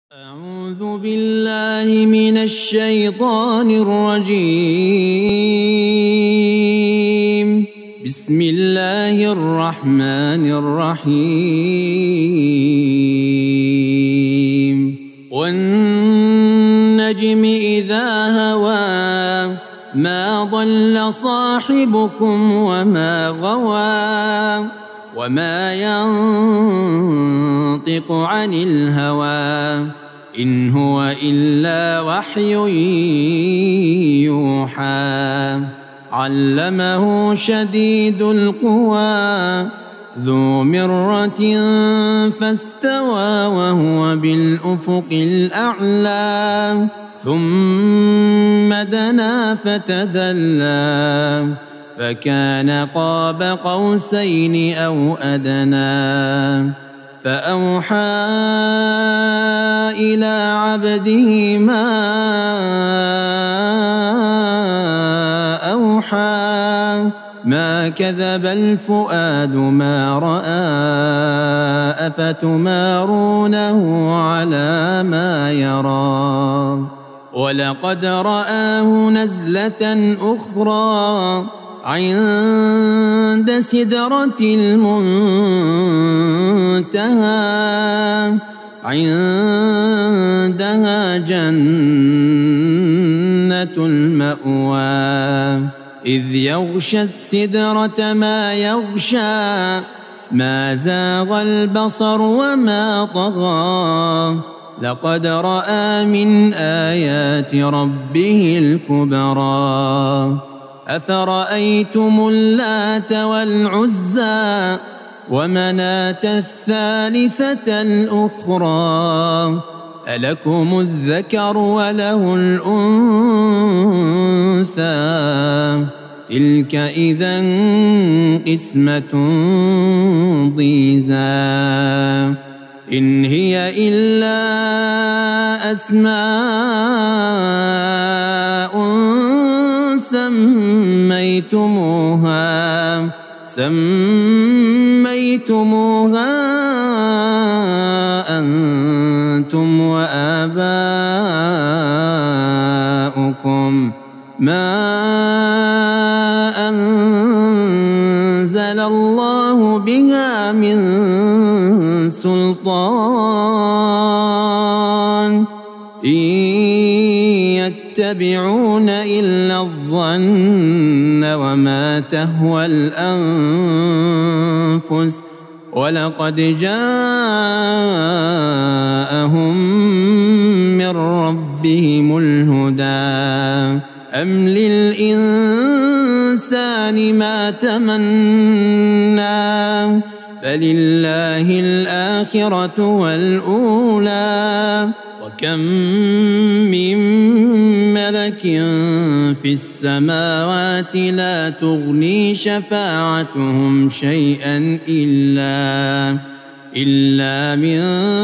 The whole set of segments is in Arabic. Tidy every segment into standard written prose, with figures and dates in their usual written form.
أعوذ بالله من الشيطان الرجيم. بسم الله الرحمن الرحيم. والنجم إذا هوى ما ضل صاحبكم وما غوى وما ينطق عن الهوى إن هو إلا وحي يوحى. علمه شديد القوى ذو مرة فاستوى وهو بالأفق الأعلى ثم دنا فتدلى فكان قاب قوسين أو أدنى فأوحى إلى عبده ما أوحى ما كذب الفؤاد ما رأى أفتمارونه على ما يرى ولقد رآه نزلة أخرى عند سدرة المنتهى عندها جنة المأوى إذ يغشى السدرة ما يغشى ما زاغ البصر وما طغى لقد رأى من آيات ربه الكبرى أفرأيتم اللات والعزى ومناة الثالثة الأخرى ألكم الذكر وله الأنثى تلك إذا قسمة ضيزى إن هي إلا أسماء سميتموها أنتم وآباؤكم ما أنزل الله بها من سلطان إن يتبعون إلا الظن وما تهوى الأنفس ولقد جاءهم من ربهم الهدى أم للإنسان ما تمنى فلله الآخرة والأولى وكم من ملك في السماوات لا تغني شفاعتهم شيئا إلا من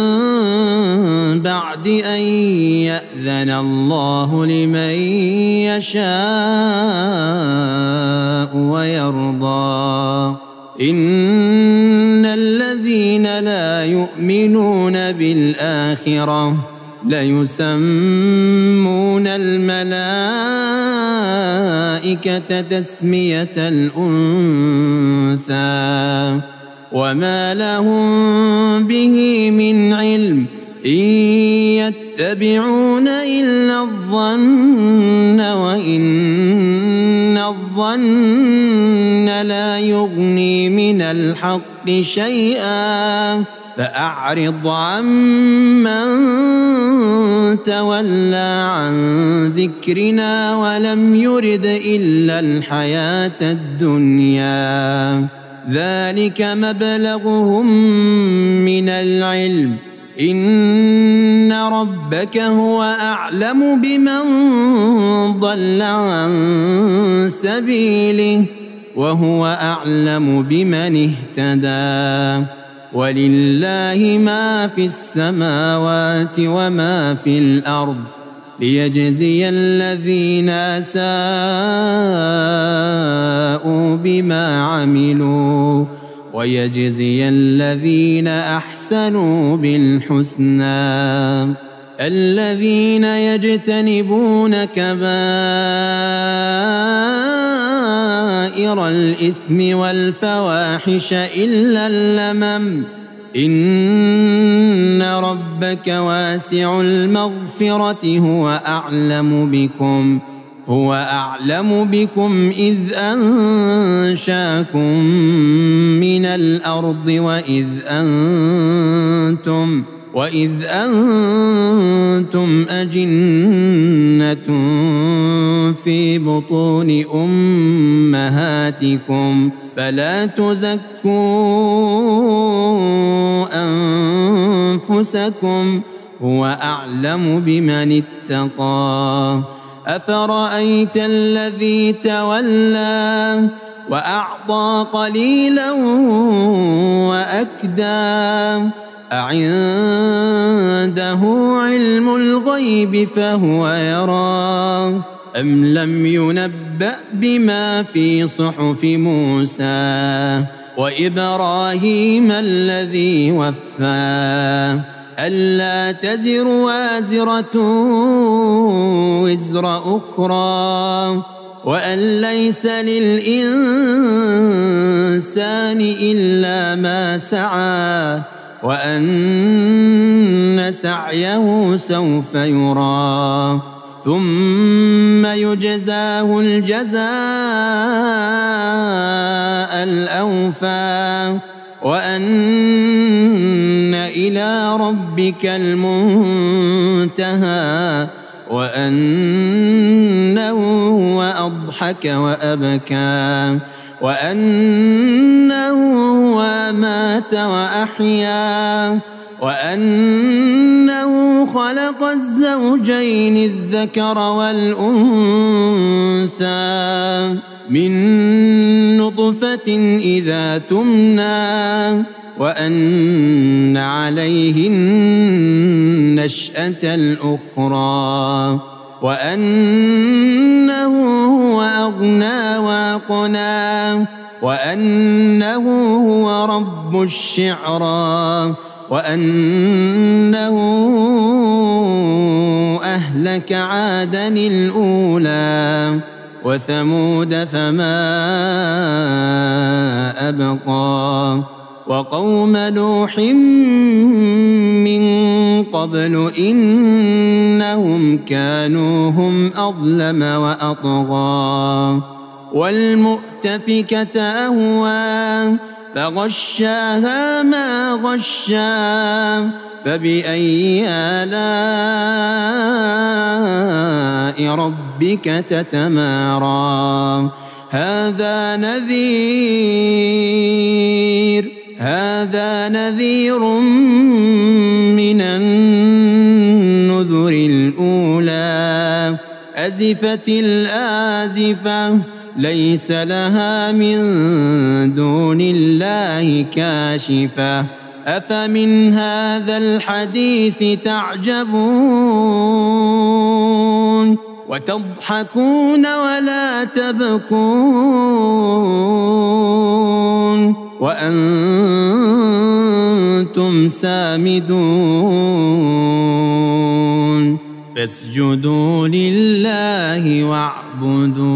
بعد أن يأذن الله لمن يشاء ويرضى إن الذين لا يؤمنون بالآخرة ليسمون الملائكة تسمية الأنثى وما لهم به من علم إن يتبعون إلا الظن وإن الظن لا يغني من الحق شيئا فأعرض عمن تولى عن ذكرنا ولم يرد إلا الحياة الدنيا ذلك مبلغهم من العلم إن ربك هو أعلم بمن ضل عن سبيله وهو أعلم بمن اهتدى ولله ما في السماوات وما في الأرض ليجزي الذين أساءوا بما عملوا ويجزي الذين أحسنوا بالحسنى الذين يجتنبون كبائر الإثم والفواحش إلا اللمم إن ربك واسع المغفرة هو أعلم بكم إذ أنشاكم من الأرض وإذ أنتم أجنة في بطون أمهاتكم فلا تزكوا أنفسكم هو أعلم بمن اتقى أفرأيت الذي تولى وأعطى قليلا وأكدى أعنده علم الغيب فهو يرى أم لم ينبأ بما في صحف موسى وإبراهيم الذي وفى ألا تزر وازرة وزر أخرى وأن ليس للإنسان إلا ما سعى وأن سعيه سوف يرى ثم يجزاه الجزاء الأوفى وأن إلى ربك المنتهى وأنه هو أضحك وأبكى وأنه هو أمات وأحيا وأنه خلق الزوجين الذكر والأنثى من نطفة إذا تمنى وأن عليه النشأة الأخرى وأنه هو أغنى وأقنى وأنه هو رب الشعرى وأنه أهلك عادا الأولى وثمود فما أبقى وقوم نوح من قبل إنهم كانوا هم أظلم وأطغى والمؤتفكة أهوى فغشاها ما غشا فبأي آلاء ربك تتمارى هذا نذير من النذر الأولى أزفت الآزفة ليس لها من دون الله كاشفة أفمن هذا الحديث تعجبون وتضحكون ولا تبكون وأنتم سامدون فاسجدوا لله واعبدوا